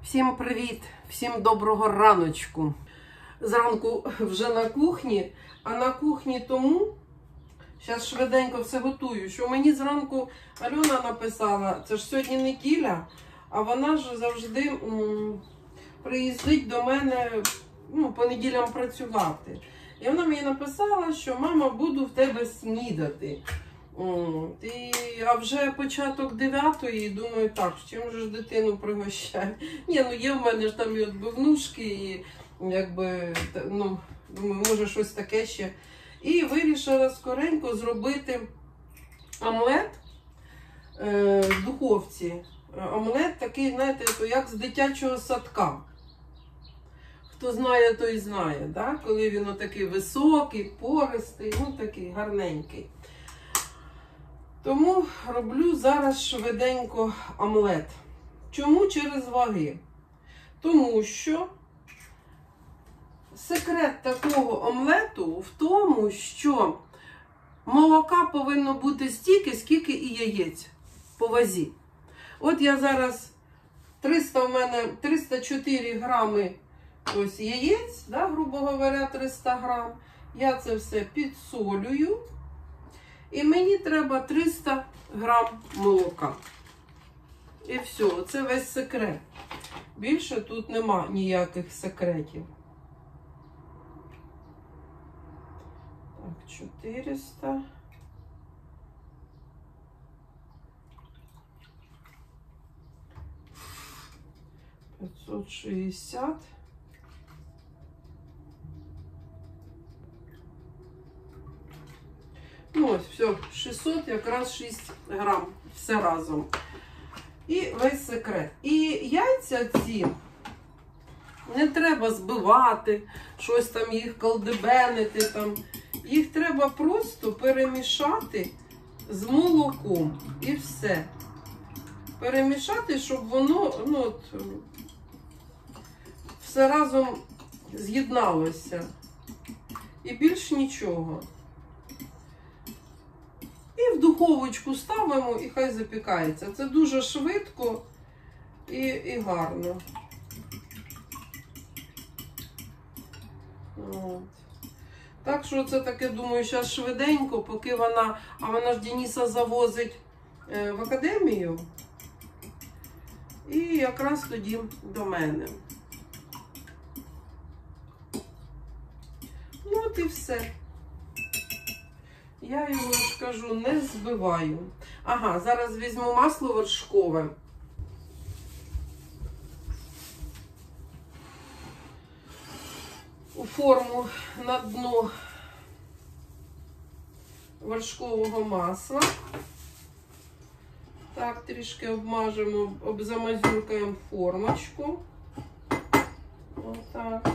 Всім привіт! Всім доброго раночку! Зранку вже на кухні, а на кухні тому, зараз швиденько все готую, що мені зранку Альона написала, це ж сьогодні неділя, а вона ж завжди приїздить до мене по неділям працювати. І вона мені написала, що мама, буду в тебе снідати. А вже початок 9-ї, думаю, так, чим же ж дитину пригощати? Є в мене ж там і відбивнушки, і думаю, може щось таке ще. І вирішила скоренько зробити омлет в духовці. Омлет такий, знаєте, як з дитячого садка. Хто знає, той знає, да? Коли він отакий високий, пористий, такий гарненький. Тому роблю зараз швиденько омлет. Чому через ваги? Тому що секрет такого омлету в тому, що молока повинно бути стільки, скільки і яєць по вазі. От я зараз 304 грами ось яєць, да, грубо говоря, 300 грам. Я це все підсолюю. І мені треба 300 грам молока. І все, це весь секрет. Більше тут нема ніяких секретів. Так, 400. $560. Ось, все, 600, якраз 6 грам, все разом. І весь секрет. І яйця ці не треба збивати, щось там їх колдебенити там. Їх треба просто перемішати з молоком. І все. Перемішати, щоб воно, все разом з'єдналося. І більш нічого. І в духовочку ставимо, і хай запікається. Це дуже швидко і гарно. От. Так що це таке, думаю, зараз швиденько, поки вона ж Дениса завозить в академію. І якраз тоді до мене. От і все. Я його, ж кажу, не збиваю. Ага, зараз візьму масло вершкове. У форму на дно вершкового масла. Так, трішки обмажемо, замазюркаємо формочку. Отак.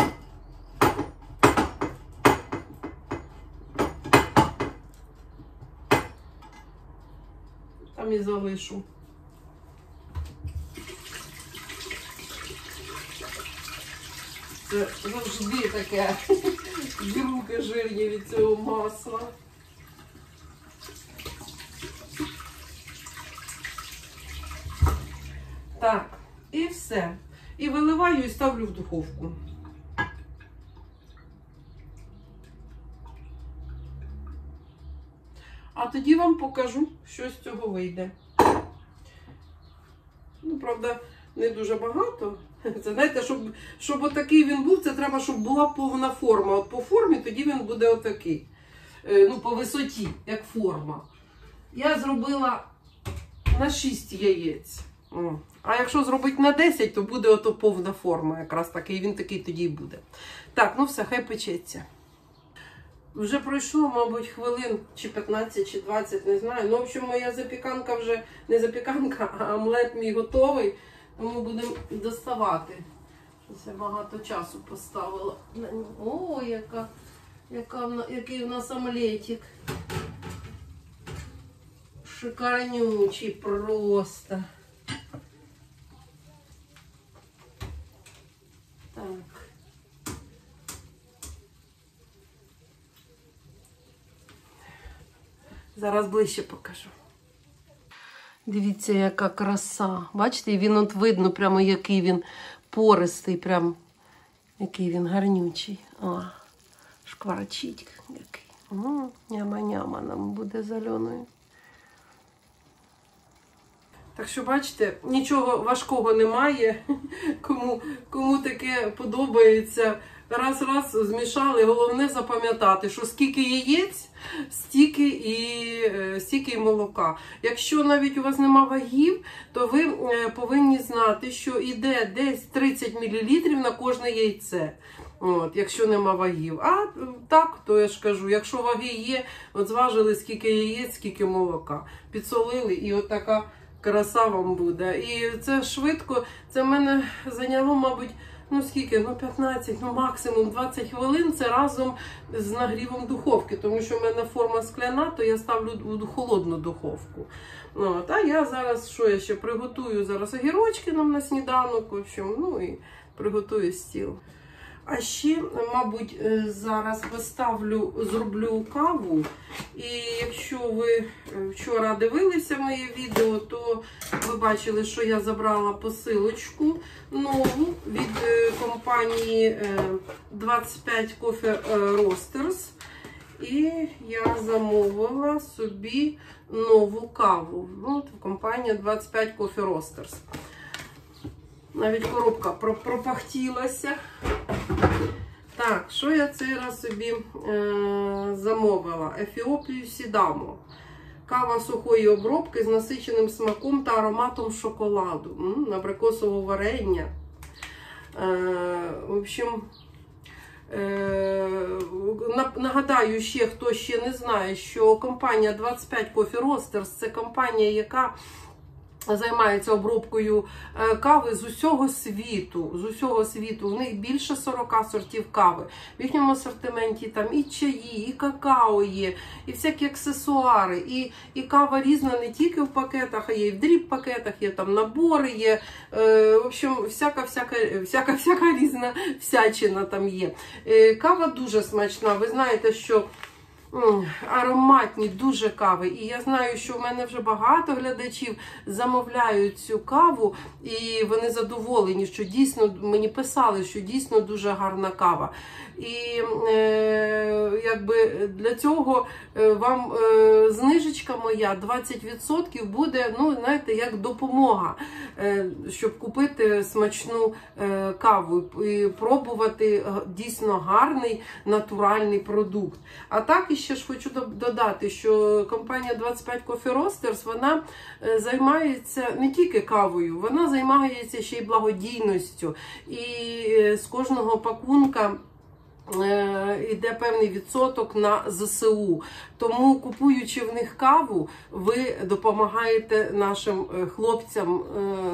Там і залишу. Це завжди таке руки жирні від цього масла. Так, і все. І виливаю і ставлю в духовку. А тоді вам покажу, що з цього вийде. Правда, не дуже багато. Це, знаєте, щоб отакий він був, це треба, щоб була повна форма. От по формі тоді він буде отакий. По висоті, як форма. Я зробила на 6 яєць. А якщо зробити на 10, то буде ото повна форма. Якраз такий, він такий тоді й буде. Так, все, хай печеться. Вже пройшло, мабуть, хвилин чи 15, чи 20, не знаю. В общем, моя запіканка вже, не запіканка, а омлет мій готовий. Тому будемо доставати. Я багато часу поставила. О, який у нас омлетик. Шикарнючий просто. Так. Зараз ближче покажу. Дивіться, яка краса. Бачите, він от видно прямо, який він пористий, прям, який він гарнючий. О, шкварчить який. Няма-няма нам буде з Альоною. Так що, бачите, нічого важкого немає. Кому таке подобається, раз змішали. Головне запам'ятати, що скільки яєць, стільки і молока. Якщо навіть у вас нема вагів, то ви повинні знати, що йде десь 30 мл на кожне яйце. От, якщо нема вагів. А так, то я ж кажу, якщо ваги є, от зважили скільки яєць, скільки молока. Підсолили і от така краса вам буде. І це швидко, це в мене зайняло, мабуть, ну скільки, 15, максимум 20 хвилин, це разом з нагрівом духовки, тому що в мене форма скляна, то я ставлю в холодну духовку. От, а я зараз, що я ще приготую зараз огірочки нам на сніданок, в общем, ну і приготую стіл. А ще, мабуть, зараз зроблю каву. І якщо ви вчора дивилися моє відео, то ви бачили, що я забрала посилочку нову від компанії 25 Coffee Roasters. І я замовила собі нову каву. От компанія 25 Coffee Roasters. Навіть коробка пропахтілася. Так, що я цей раз собі замовила? Ефіопію Сідамо. Кава сухої обробки з насиченим смаком та ароматом шоколаду. Абрикосового варення. В общем, нагадаю ще, хто ще не знає, що компанія 25 Coffee Roasters – це компанія, яка займається обробкою кави з усього світу. У них більше 40 сортів кави. В їхньому асортименті там і чаї, і какао є, і всякі аксесуари, і кава різна не тільки в пакетах, а є і в дріб-пакетах, є там набори, є, в общем, всяка різна всячина там є. Кава дуже смачна. Ви знаєте, що ароматні дуже кави. І я знаю, що в мене вже багато глядачів замовляють цю каву, і вони задоволені, що дійсно, мені писали, що дійсно дуже гарна кава. І якби для цього вам знижечка моя 20% буде, ну, знаєте, як допомога, щоб купити смачну каву і пробувати дійсно гарний натуральний продукт. А так іще ж хочу додати, що компанія 25 Coffee Roasters, вона займається не тільки кавою, вона займається ще й благодійністю. І з кожного пакунка йде певний відсоток на ЗСУ. Тому, купуючи в них каву, ви допомагаєте нашим хлопцям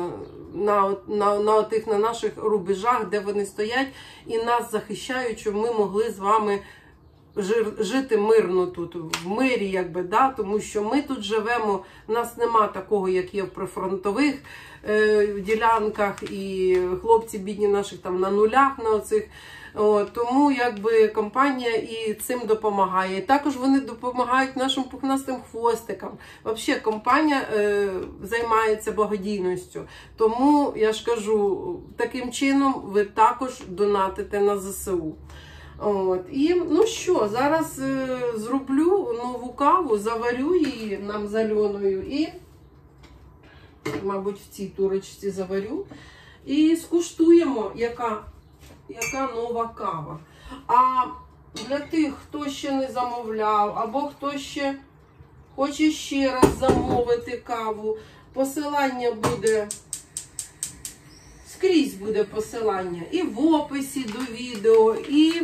на наших рубежах, де вони стоять і нас захищають, щоб ми могли з вами жити мирно тут, в мирі, якби, да? Тому що ми тут живемо, у нас нема такого, як є в прифронтових ділянках, і хлопці бідні наших там на нулях, на оцих. Тому якби компанія і цим допомагає. І також вони допомагають нашим пухнастим хвостикам. Взагалі компанія займається благодійністю. Тому я ж кажу, таким чином ви також донатите на ЗСУ. І, ну що, зараз зроблю нову каву, заварю її нам з Альоною і, мабуть, в цій турочці заварю. І скуштуємо, яка нова кава. А для тих, хто ще не замовляв, або хто ще хоче ще раз замовити каву, посилання буде, скрізь буде посилання. І в описі до відео, і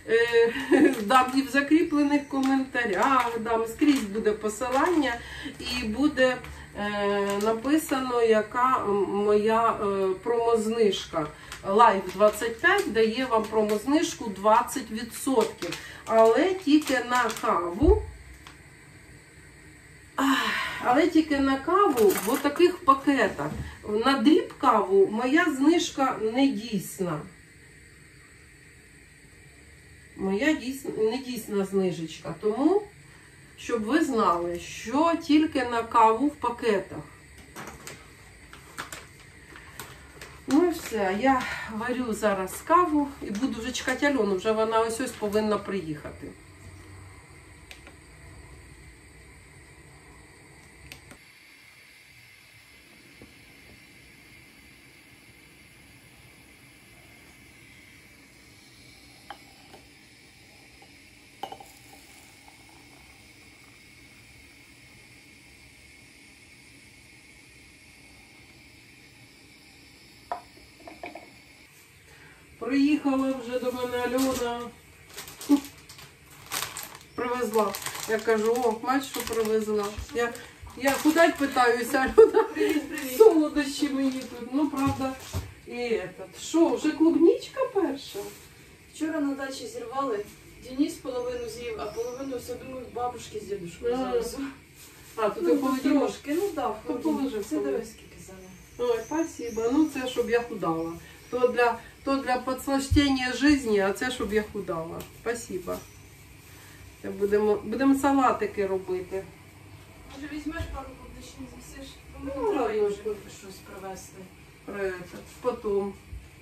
в закріплених коментарях, скрізь буде посилання, і буде написано, яка моя промознижка. Live 25 дає вам промознижку 20%. Але тільки на каву. В таких пакетах. На дріб каву моя знижка не дійсна. Моя не дійсна знижечка. Тому, щоб ви знали, що тільки на каву в пакетах. Ну і все, я варю зараз каву і буду вже чекати Альону, вже вона ось повинна приїхати. Приїхала вже до мене Альона. Привезла. Я кажу, о, бач, що привезла. Я худать питаюся, Альона. Солодощі мені тут. Ну, правда, і этот. Що, вже клубничка перша? Вчора на дачі зірвали, Денис половину з'їв, а половину все, думаю, бабушки з дідушкою зараз. А, тут ти холодильник. Трошки, ну так, То положи. це дивись, скільки займе. Ой, спасибо. Ну, це, щоб я худала. То для подслащення життя, а це, щоб я худала. Спасибо. Будемо салатики робити. Може візьмеш пару клубничних з'їсиш? Ну, Ну, треба ладно. вже щось привезти. Потім.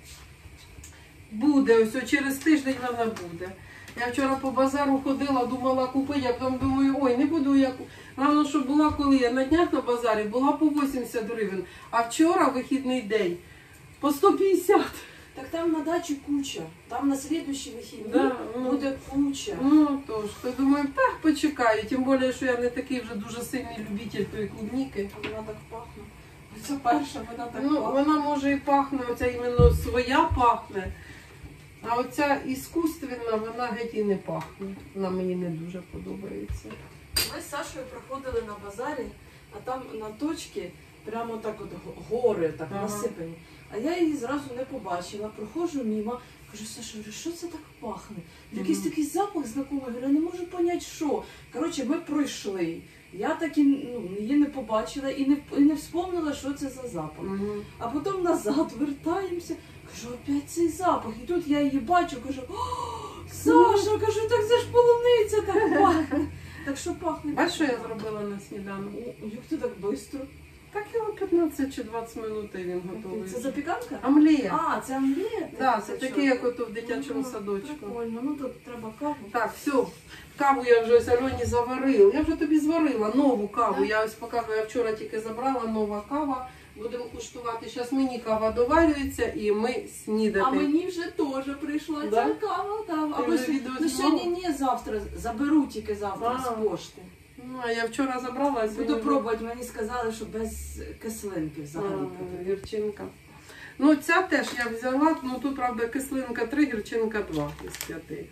Буде, ось через тиждень вона буде. Я вчора по базару ходила, думала купити, а потім думаю, ой, не буду я. Головне, щоб була коли я на днях на базарі, була по 80 гривень, а вчора вихідний день по 150. Так там на дачі куча, там на слідуючий вихідний Да, буде куча. Ну, тож, то думаю, так почекаю, тим більше, що я не такий вже дуже сильний любитель тої клубніки. А вона так пахне. Це перша, вона так Ну, пахне. вона може і пахне, оця іменно своя пахне, а оця іскусственна, вона геть і не пахне. Вона мені не дуже подобається. Ми з Сашою проходили на базарі, а там на точці прямо так от гори так Ага. насипані. А я її зразу не побачила, проходжу мимо, кажу, Саша, говорю, що це так пахне? Якийсь Мгм. такий запах знайомий, говорю, я не можу зрозуміти, що. Коротше, ми пройшли. Я так і її не побачила і не вспомнила, що це за запах. Мгм. А потім назад вертаємося, кажу, опять цей запах. І тут я її бачу, кажу, о, Саша, кажу, так це ж полуниця так пахне. Так що пахне. Бачиш, що я зробила на сніданок? О, як ти так швидко? Так його 15 чи 20 минут і він готовий. Це запіканка? Омлет. А, це омлет? Так, це такий, як ото в Ну, дитячому садочку. Прикольно, ну тут треба каву. Так, все. Каву я вже ось Альоні заварила. Я вже тобі зварила нову каву. Так. Я ось показую, я вчора тільки забрала, нова кава. Будемо куштувати. Зараз мені кава доварюється і ми снідати. А мені вже теж прийшла Да? ця кава. Там. Ти Або вже ще, відео ну ще знімала? ні, завтра. Заберу тільки завтра А. з пошти. Ну, а я вчора забрала, а Буду сьогодні... пробувати, мені сказали, що без кислинки взагалі. Гірчинка. Ну, ця теж я взяла, ну тут, правда, кислинка 3, гірчинка 2 із 5.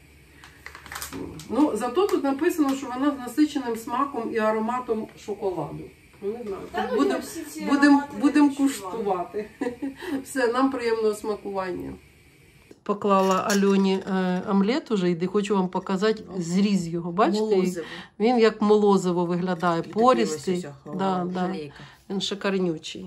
Ну, зато тут написано, що вона з насиченим смаком і ароматом шоколаду. Ну, не знаю. Та, ну, Будемо я всі ці аромати не будем відчувала. куштувати. Все, нам приємного смакування. Поклала Альоні омлет уже, і хочу вам показати зріз його. Бачите? Він як молозиво виглядає, пористий. Да, да. Він шикарнючий.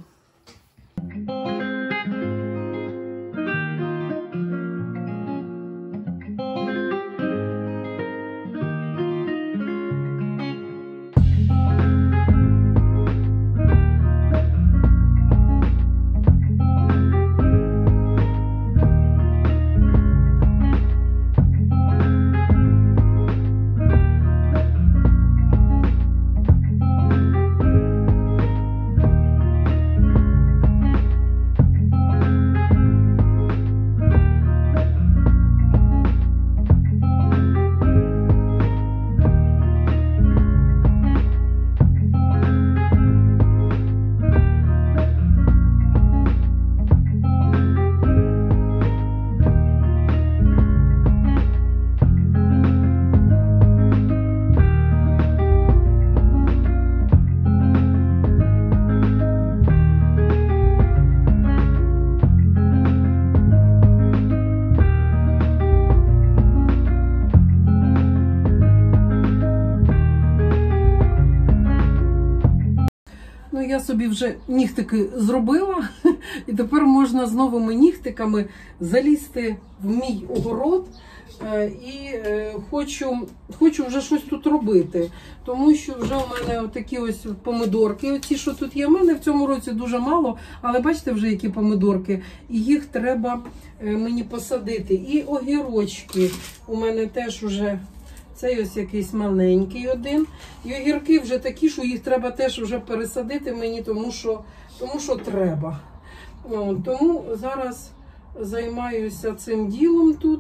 я собі вже нігтики зробила, і тепер можна з новими нігтиками залізти в мій огород. І хочу вже щось тут робити, тому що вже у мене такі ось помидорки, оці, що тут є, в мене в цьому році дуже мало, але бачите вже які помидорки, і їх треба мені посадити. І огірочки у мене теж вже, цей ось якийсь маленький один, і огірки вже такі, що їх треба теж вже пересадити мені, тому що треба. Тому зараз займаюся цим ділом тут.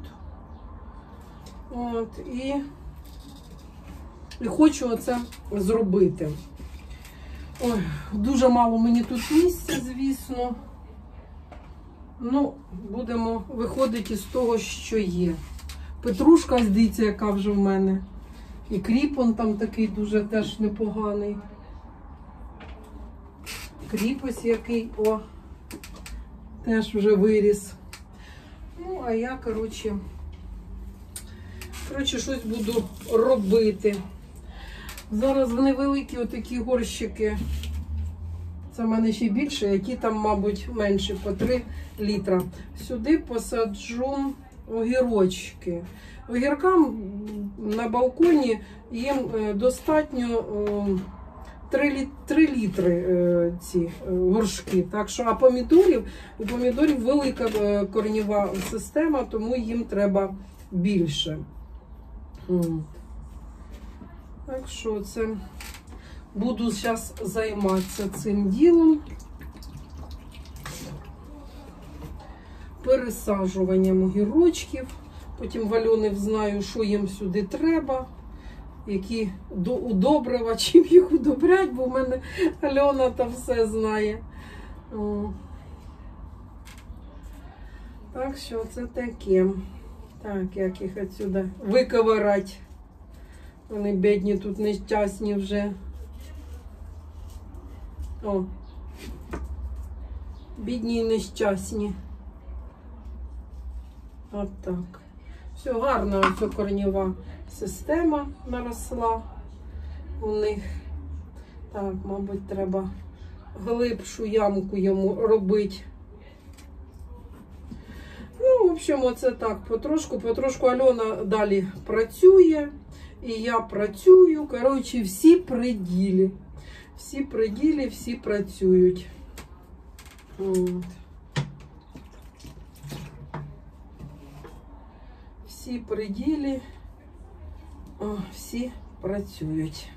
І хочу оце зробити. Ой, дуже мало мені тут місця, звісно. Ну, будемо виходити із того, що є. Петрушка, дивіться, яка вже в мене. І кріп он там такий дуже теж непоганий. Кріп ось який, теж вже виріс. Ну, а я, коротше, щось буду робити. Зараз вони великі, отакі горщики. Це в мене ще більше, які там, мабуть, менше, по 3 літра. Сюди посаджу огірочки. Огіркам на балконі їм достатньо 3 літри ці горшки. Так що, а у помідорів велика коренева система, тому їм треба більше. Так що це буду зараз займатися цим ділом. Пересаджуванням огірочків. Потім в Альони знаю, що їм сюди треба. Які удобрива, чим їх удобрять, бо в мене Альона там все знає. Так що це таке. Так, як їх отсюди виковирати. Вони бідні тут нещасні вже. Бідні і нещасні. От так. Все, гарна ось коренева система наросла у них. Так, мабуть, треба глибшу ямку йому робити. Ну, в общем, оце так, потрошку Альона далі працює, і я працюю. Коротше, всі при ділі. Всі при ділі, всі працюють. Всі при ділі, всі працюють.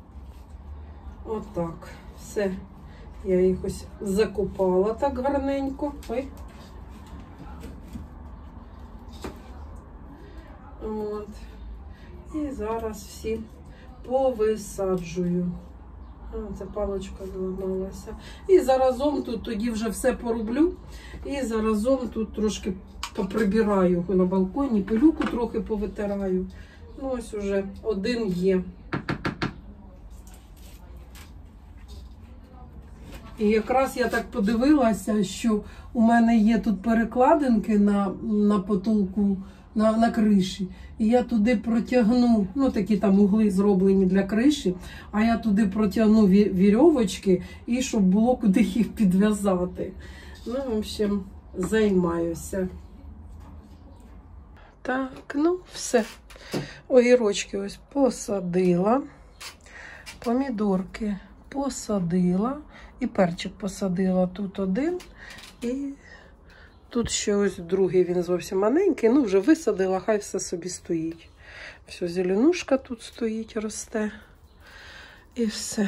Отак. Все. Я їх ось закопала так гарненько. Ой. От. І зараз всі повисаджую. Це паличка зламалася. І заразом тут тоді вже все пороблю. І заразом тут трошки поприбираю на балконі, пилюку трохи повитираю. Ну, ось уже один є. І якраз я так подивилася, що у мене є тут перекладинки на потолку, на криші. І я туди протягну, ну такі там угли зроблені для криші, а я туди протягну вірьовочки, і щоб було куди їх підв'язати. Ну, в общем, займаюся. Так, ну все. Огірочки ось посадила, помідорки посадила, і перчик посадила. Тут один, і тут ще ось другий, він зовсім маленький. Ну, вже висадила, хай все собі стоїть. Все, зеленушка тут стоїть, росте. І все.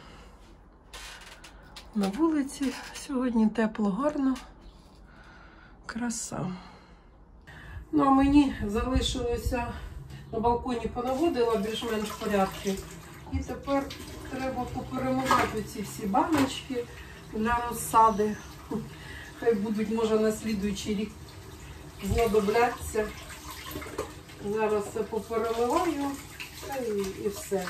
На вулиці сьогодні тепло, гарно. Краса. Ну, а мені залишилося на балконі, понаводила більш-менш порядки. І тепер треба поперемивати ці всі баночки для розсади. Хай будуть, може, на слідуючий рік знадобляться. Зараз все поперемиваю і все.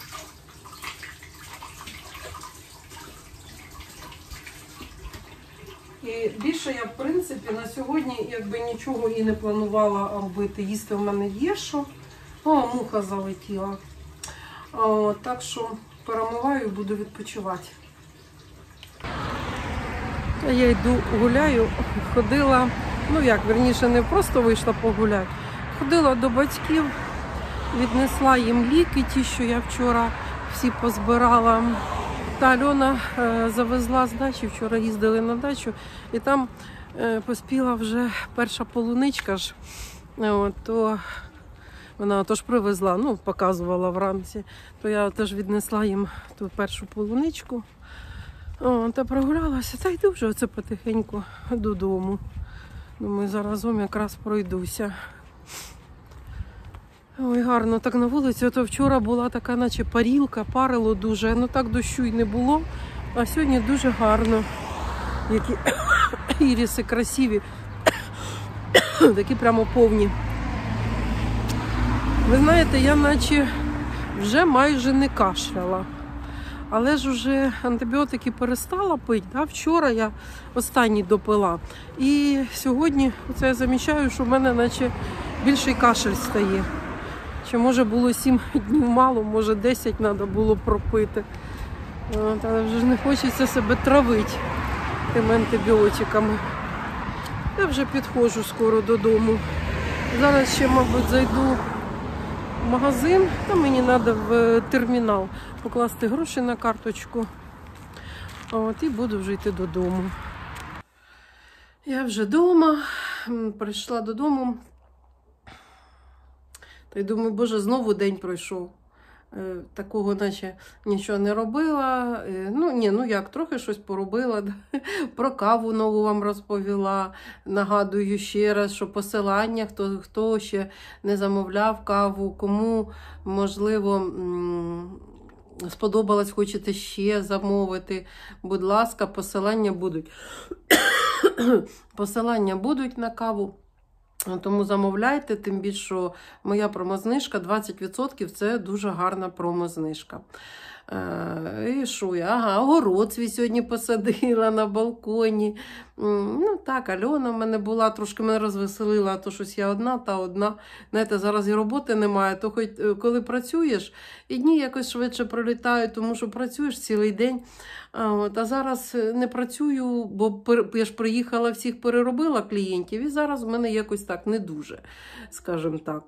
І більше я, в принципі, на сьогодні якби нічого і не планувала робити. Їсти в мене є що. О, муха залетіла. Так що перемиваю і буду відпочивати. А я йду гуляю, ходила, ну як, верніше, не просто вийшла погуляти, ходила до батьків, віднесла їм ліки, ті, що я вчора всі позбирала. Та Альона завезла з дачі, вчора їздили на дачу, і там поспіла вже перша полуничка ж, то вона теж привезла, ну, показувала вранці, то я теж віднесла їм ту першу полуничку. Та прогулялася, та йду вже оце потихеньку додому. Думаю, заразом якраз пройдуся. Ой, гарно так на вулиці. Ото вчора була така, наче парілка, парило дуже, ну так дощу й не було. А сьогодні дуже гарно. Які іріси красиві, такі прямо повні. Ви знаєте, я наче вже майже не кашляла. Але ж уже антибіотики перестала пити. Да? Вчора я останній допила. І сьогодні оце я замічаю, що в мене наче більший кашель стає. Чи може було 7 днів мало, може 10 треба було пропити. Але вже ж не хочеться себе травити тими антибіотиками. Я вже підходжу скоро додому. Зараз ще, мабуть, зайду в магазин, та мені треба в термінал покласти гроші на карточку. І буду вже йти додому. Я вже вдома, прийшла додому. Та й думаю, боже, знову день пройшов. Такого наче нічого не робила. Ну як, трохи щось поробила. Про каву нову вам розповіла. Нагадую ще раз, що посилання, хто ще не замовляв каву, кому, можливо, сподобалось, хочете ще замовити. Будь ласка, посилання будуть. Посилання будуть на каву. Тому замовляйте, тим більше, що моя промознижка 20% – це дуже гарна промознижка. І що я? Огород свій сьогодні посадила на балконі. Ну так, Альона в мене була, трошки мене розвеселила, а то щось я одна та одна. Знаєте, зараз і роботи немає, то хоч коли працюєш, і дні якось швидше пролітають, тому що працюєш цілий день. А зараз не працюю, бо я ж приїхала, всіх переробила клієнтів, і зараз в мене якось так не дуже, скажімо так.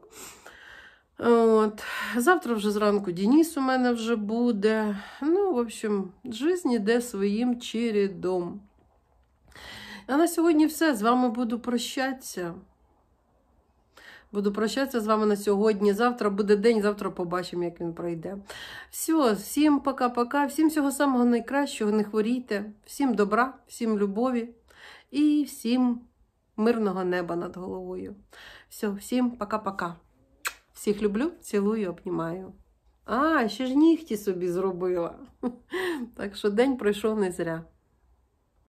Завтра вже зранку Денис у мене вже буде. Ну, в общем, життя йде своїм чередом. А на сьогодні все. З вами буду прощатися. Буду прощатися з вами на сьогодні. Завтра буде день, завтра побачимо, як він пройде. Все, всім пока-пока. Всім всього самого найкращого, не хворійте. Всім добра, всім любові і всім мирного неба над головою. Все, всім пока-пока. Всіх люблю, цілую, обнімаю. Ще ж нігті собі зробила. Так що день пройшов не зря.